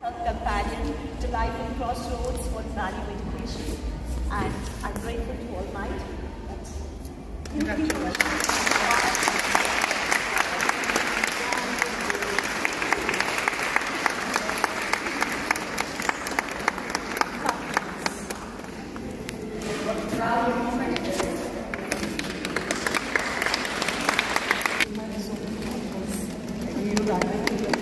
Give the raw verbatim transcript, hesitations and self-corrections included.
companion to life in Crossroads for value education, and I'm grateful to Almighty. Thank you.